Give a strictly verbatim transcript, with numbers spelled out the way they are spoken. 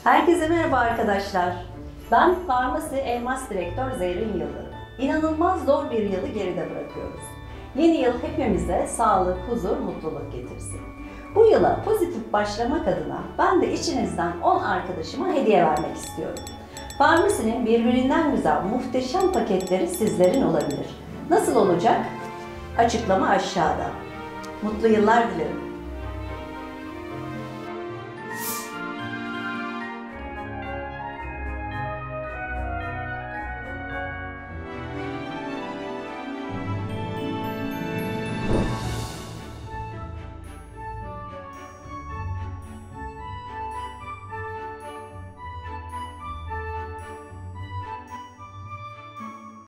Herkese merhaba arkadaşlar. Ben Farmasi Elmas Direktör Zerrin Yıldırım. İnanılmaz zor bir yılı geride bırakıyoruz. Yeni yıl hepimize sağlık, huzur, mutluluk getirsin. Bu yıla pozitif başlamak adına ben de içinizden on arkadaşıma hediye vermek istiyorum. Farmasi'nin birbirinden güzel, muhteşem paketleri sizlerin olabilir. Nasıl olacak? Açıklama aşağıda. Mutlu yıllar dilerim.